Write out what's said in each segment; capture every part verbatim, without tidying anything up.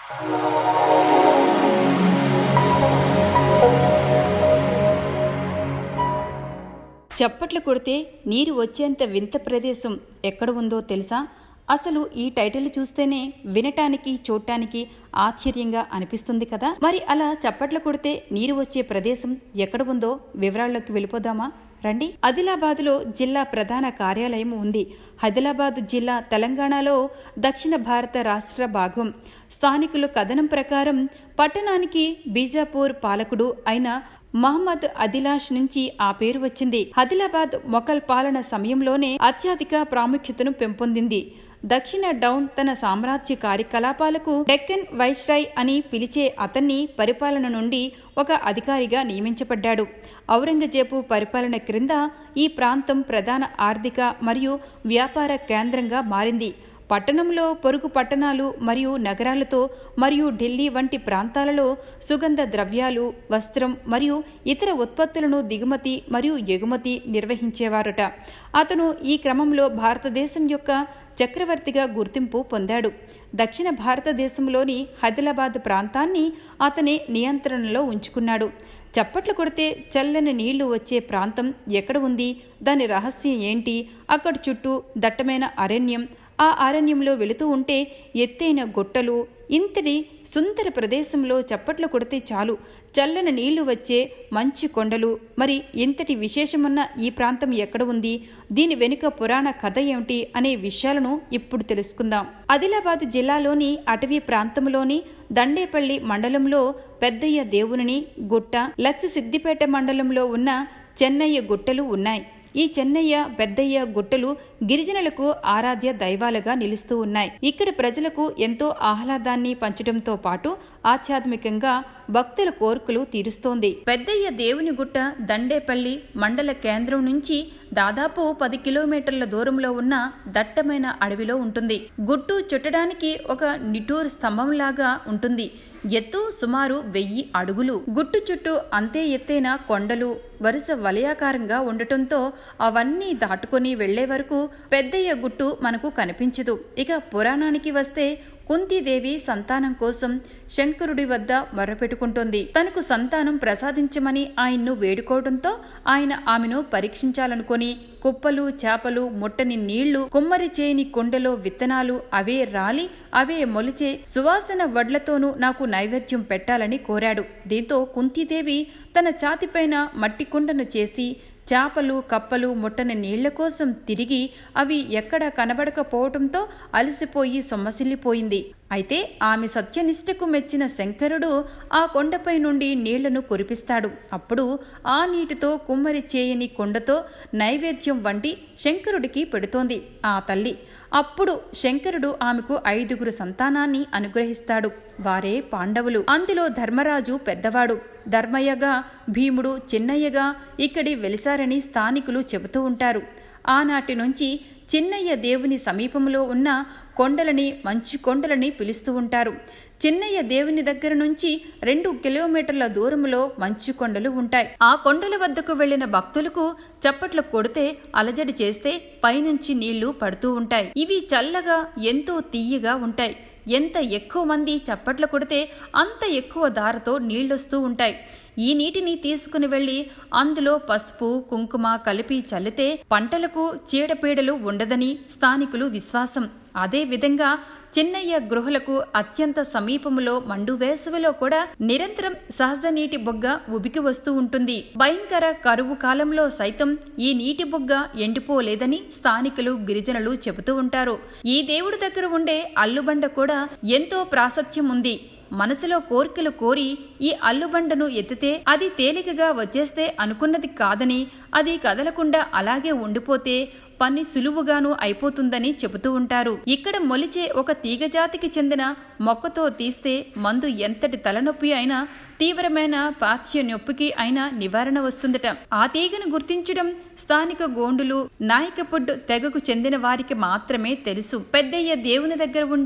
చప్పట్లు కొడితే నీరు వచ్చేంత వింత ప్రదేశం ఎక్కడ ఉందో తెలుసా? అసలు ఈ టైటిల్ చూస్తేనే వినటానికి చూడటానికి ఆశ్చర్యంగా అనిపిస్తుంది కదా. మరి అలా చప్పట్లు కొడితే నీరు వచ్చే ప్రదేశం ఎక్కడ ఉందో వివరాల్లోకి వెళ్ళిపోదామా రండి. ఆదిలాబాద్లో జిల్లా ప్రధాన కార్యాలయం ఉంది. ఆదిలాబాద్ జిల్లా తెలంగాణలో దక్షిణ భారత రాష్ట్ర భాగం. స్థానికుల కథనం ప్రకారం పట్టణానికి బీజాపూర్ పాలకుడు అయిన మహమ్మద్ ఆదిలాష్ నుంచి ఆ పేరు వచ్చింది. ఆదిలాబాద్ మొఘల్ పాలన సమయంలోనే అత్యధిక ప్రాముఖ్యతను పెంపొందింది. దక్షిణ డౌన్ తన సామ్రాజ్య కార్యకలాపాలకు డెక్కన్ వైస్రాయ్ అని పిలిచే అతన్ని పరిపాలన నుండి ఒక అధికారిగా నియమించబడ్డాడు. ఔరంగజేబు పరిపాలన క్రింద ఈ ప్రాంతం ప్రధాన ఆర్థిక మరియు వ్యాపార కేంద్రంగా మారింది. పట్టణంలో పొరుగు పట్టణాలు మరియు నగరాలతో మరియు ఢిల్లీ వంటి ప్రాంతాలలో సుగంధ ద్రవ్యాలు, వస్త్రం మరియు ఇతర ఉత్పత్తులను దిగుమతి మరియు ఎగుమతి నిర్వహించేవారట. అతను ఈ క్రమంలో భారతదేశం యొక్క చక్రవర్తిగా గుర్తింపు పొందాడు. దక్షిణ భారతదేశంలోని ఆదిలాబాద్ ప్రాంతాన్ని అతనే నియంత్రణలో ఉంచుకున్నాడు. చప్పట్లు కొడితే చల్లని నీళ్లు వచ్చే ప్రాంతం ఎక్కడ ఉంది, దాని రహస్యం ఏంటి? అక్కడ చుట్టూ దట్టమైన అరణ్యం, ఆ అరణ్యంలో వెళుతూ ఉంటే ఎత్తైన గుట్టలు. ఇంతటి సుందర ప్రదేశంలో చప్పట్లు కొడితే చాలు చల్లని నీళ్లు వచ్చే మంచి కొండలు. మరి ఇంతటి విశేషమున్న ఈ ప్రాంతం ఎక్కడ ఉంది, దీని వెనుక పురాణ కథ ఏమిటి అనే విషయాలను ఇప్పుడు తెలుసుకుందాం. ఆదిలాబాద్ జిల్లాలోని అటవీ ప్రాంతంలోని దండేపల్లి మండలంలో పెద్దయ్య దేవుని గుట్ట, లక్ష సిద్దిపేట మండలంలో ఉన్న చెన్నయ్య గుట్టలు ఉన్నాయి. ఈ చెన్నయ్య పెద్దయ్య గుట్టలు గిరిజనులకు ఆరాధ్య దైవాలుగా నిలుస్తూ ఉన్నాయి. ఇక్కడ ప్రజలకు ఎంతో ఆహ్లాదాన్ని పంచడంతో పాటు ఆధ్యాత్మికంగా భక్తుల కోరికలు తీరుస్తోంది. పెద్దయ్య దేవుని గుట్ట దండేపల్లి మండల కేంద్రం నుంచి దాదాపు పది కిలోమీటర్ల దూరంలో ఉన్న దట్టమైన అడవిలో ఉంటుంది. గుట్టు చుట్టడానికి ఒక నిటూర్ స్తంభంలాగా ఉంటుంది. ఎత్తు సుమారు వెయ్యి అడుగులు. గుట్టు చుట్టూ అంతే ఎత్తైన కొండలు వరుస వలయాకారంగా ఉండటంతో అవన్నీ దాటుకొని వెళ్లే వరకు పెద్దయ్య గుట్టు మనకు కనిపించదు. ఇక పురాణానికి వస్తే కుంతీదేవి సంతానం కోసం శంకరుడి వద్ద మొరపెట్టుకుంటోంది. తనకు సంతానం ప్రసాదించమని ఆయన్ను వేడుకోవడంతో ఆయన ఆమెను పరీక్షించాలనుకొని కుప్పలు, చేపలు, ముట్టని నీళ్లు, కుమ్మరి చేయని కుండలో విత్తనాలు, అవే రాలి అవే మొలిచే సువాసన వడ్లతోనూ నాకు నైవేద్యం పెట్టాలని కోరాడు. దీంతో కుంతీదేవి తన ఛాతిపైన మట్టి కుండను చేసి చేపలు, కప్పలు, ముట్టని నీళ్ల కోసం తిరిగి అవి ఎక్కడ కనబడకపోవటంతో అలసిపోయి సొమ్మసిల్లిపోయింది. అయితే ఆమె సత్యనిష్టకు మెచ్చిన శంకరుడు ఆ కొండపై నుండి నీళ్లను కురిపిస్తాడు. అప్పుడు ఆ నీటితో కుమ్మరి చేయని కుండతో నైవేద్యం వంటి శంకరుడికి పెడుతోంది ఆ తల్లి. అప్పుడు శంకరుడు ఆమెకు ఐదుగురు సంతానాన్ని అనుగ్రహిస్తాడు. వారే పాండవులు. అందులో ధర్మరాజు పెద్దవాడు. ధర్మయ్యగా, భీముడు చిన్నయ్యగా ఇక్కడి వెలిసారని స్థానికులు చెబుతూ ఉంటారు. ఆనాటి నుంచి చిన్నయ్య దేవుని సమీపంలో ఉన్న కొండలని మంచు కొండలని పిలుస్తూ ఉంటారు. చిన్నయ్య దేవుని దగ్గర నుంచి రెండు కిలోమీటర్ల దూరంలో మంచు కొండలు ఉంటాయి. ఆ కొండల వద్దకు వెళ్లిన భక్తులకు చప్పట్లు కొడితే అలజడి చేస్తే పైనుంచి నీళ్లు పడుతూ ఉంటాయి. ఇవి చల్లగా ఎంతో తీయగా ఉంటాయి. ఎంత ఎక్కువ మంది చప్పట్లు కొడితే అంత ఎక్కువ ధారతో నీళ్లొస్తూ ఉంటాయి. ఈ నీటిని తీసుకుని వెళ్లి అందులో పసుపు, కుంకుమ కలిపి చల్లితే పంటలకు చీడపీడలు ఉండదని స్థానికులు విశ్వాసం. అదే విధంగా చిన్నయ్య గృహలకు అత్యంత సమీపంలో మండు వేసవిలో కూడా నిరంతరం సహజ నీటి బొగ్గ ఉబికి వస్తూ ఉంటుంది. భయంకర కరువు కాలంలో సైతం ఈ నీటి బొగ్గ ఎండిపోలేదని స్థానికులు, గిరిజనులు చెబుతూ ఉంటారు. ఈ దేవుడి దగ్గర ఉండే అల్లుబండ కూడా ఎంతో ప్రాశస్త్యం ఉంది. మనసులో కోరికలు కోరి ఈ అల్లుబండను ఎత్తితే అది తేలికగా వచ్చేస్తే అనుకున్నది కాదని, అది కదలకుండా అలాగే ఉండిపోతే పని సులువుగాను అయిపోతుందని చెబుతూ ఉంటారు. ఇక్కడ మొలిచే ఒక తీగజాతికి చెందిన మొక్కతో తీస్తే మందు ఎంతటి తలనొప్పి అయినా, తీవ్రమైన పాచ్య నొప్పికి అయినా నివారణ వస్తుందట. ఆ తీగను గుర్తించడం స్థానిక గోండులు, నాయకపుడ్ తెగకు చెందిన వారికి మాత్రమే తెలుసు. పెద్దయ్య దేవుని దగ్గర ఉండే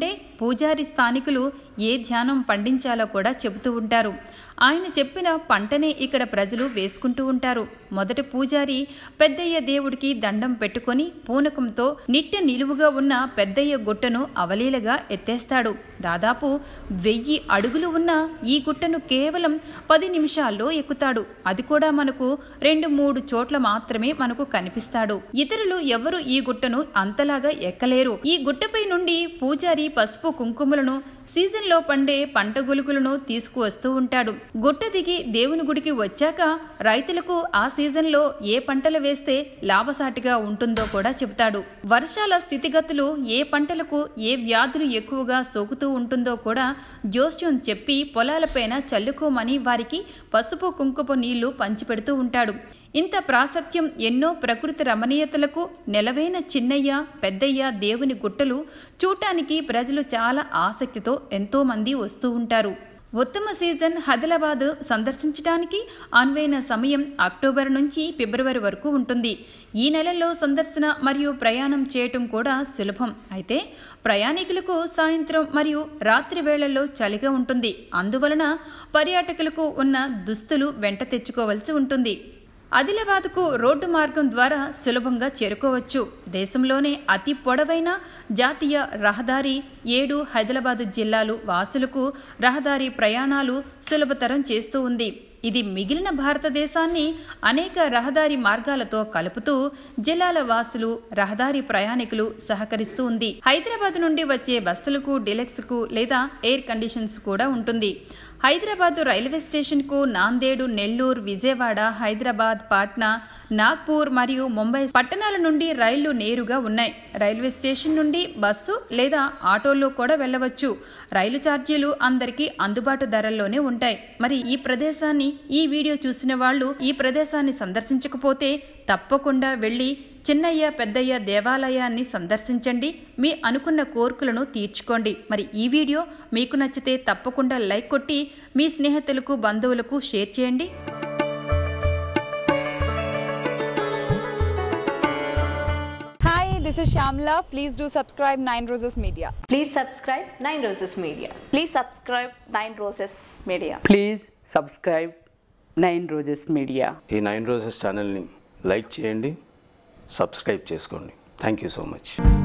పూజారి స్థానికులు ఏ ధ్యానం పండించాలో కూడా చెబుతూ ఉంటారు. ఆయన చెప్పిన పంటనే ఇక్కడ ప్రజలు వేసుకుంటూ ఉంటారు. మొదట పూజారి పెద్దయ్య దేవుడికి దండం పెట్టుకొని పూనకంతో నిట్టె నిలువుగా ఉన్న పెద్దయ్య గుట్టను అవలీలగా ఎత్తేస్తాడు. దాదాపు వెయ్యి అడుగులు ఉన్న ఈ గుట్టను కేవలం పది నిమిషాల్లో ఎక్కుతాడు. అది కూడా మనకు రెండు మూడు చోట్ల మాత్రమే మనకు కనిపిస్తాడు. ఇతరులు ఎవరు ఈ గుట్టను అంతలాగా ఎక్కలేరు. ఈ గుట్టపై నుండి పూజారి పసుపు కుంకుమలను సీజన్లో పండే పంట గులుకులను తీసుకువస్తూ ఉంటాడు. గుట్ట దిగి దేవుని గుడికి వచ్చాక రైతులకు ఆ సీజన్లో ఏ పంటలు వేస్తే లాభసాటిగా ఉంటుందో కూడా చెబుతాడు. వర్షాల స్థితిగతులు, ఏ పంటలకు ఏ వ్యాధులు ఎక్కువగా సోకుతూ ఉంటుందో కూడా జోస్యం చెప్పి పొలాలపైన చల్లుకోమని వారికి పసుపు కుంకుమ నీళ్లు పంచిపెడుతూ ఉంటాడు. ఇంత ప్రాశస్త్యం ఎన్నో ప్రకృతి రమణీయతలకు నెలవైన చిన్నయ్య పెద్దయ్య దేవుని గుట్టలు చూడటానికి ప్రజలు చాలా ఆసక్తితో ఎంతో మంది వస్తూ ఉంటారు. ఉత్తమ సీజన్ ఆదిలాబాద్ సందర్శించడానికి అనువైన సమయం అక్టోబర్ నుంచి ఫిబ్రవరి వరకు ఉంటుంది. ఈ నెలల్లో సందర్శన మరియు ప్రయాణం చేయటం కూడా సులభం. అయితే ప్రయాణికులకు సాయంత్రం మరియు రాత్రి వేళల్లో చలిగా ఉంటుంది. అందువలన పర్యాటకులకు ఉన్న దుస్తులు వెంట తెచ్చుకోవలసి ఉంటుంది. ఆదిలాబాద్కు రోడ్డు మార్గం ద్వారా సులభంగా చేరుకోవచ్చు. దేశంలోనే అతి పొడవైన జాతీయ రహదారి ఏడు ఆదిలాబాద్ జిల్లాలు వాసులకు రహదారి ప్రయాణాలు సులభతరం చేస్తూ ఉంది. ఇది మిగిలిన భారతదేశాన్ని అనేక రహదారి మార్గాలతో కలుపుతూ జిల్లాల వాసులు రహదారి ప్రయాణికులు సహకరిస్తూ ఉంది. హైదరాబాద్ నుండి వచ్చే బస్సులకు డిలెక్స్ కు లేదా ఎయిర్ కండిషన్స్ కూడా ఉంటుంది. హైదరాబాద్ రైల్వే స్టేషన్ కు నాందేడు, నెల్లూరు, విజయవాడ, హైదరాబాద్, పాట్నా, నాగ్పూర్ మరియు ముంబై పట్టణాల నుండి రైళ్లు నేరుగా ఉన్నాయి. రైల్వే స్టేషన్ నుండి బస్సు లేదా ఆటోల్లో కూడా వెళ్లవచ్చు. రైలు ఛార్జీలు అందరికీ అందుబాటు ధరల్లోనే ఉంటాయి. మరి ఈ ప్రదేశాన్ని ఈ వీడియో చూసిన వాళ్ళు ఈ ప్రదేశాన్ని సందర్శించకపోతే తప్పకుండా వెళ్లి చిన్నయ్య పెద్దయ్య దేవాలయాన్ని సందర్శించండి. మీ అనుకున్న కోరికలను తీర్చుకోండి. మరి ఈ వీడియో మీకు నచ్చితే తప్పకుండా లైక్ కొట్టి మీ స్నేహితులకు బంధువులకు షేర్ చేయండి. Hi, this is Shamla. Please do subscribe Nine Roses Media. Please subscribe Nine Roses Media. Please subscribe Nine Roses Media. Please subscribe Nine Roses Media. ఈ నైన్ రోజెస్ ఛానల్ని లైక్ చేయండి, సబ్స్క్రైబ్ చేసుకోండి. Thank you so much.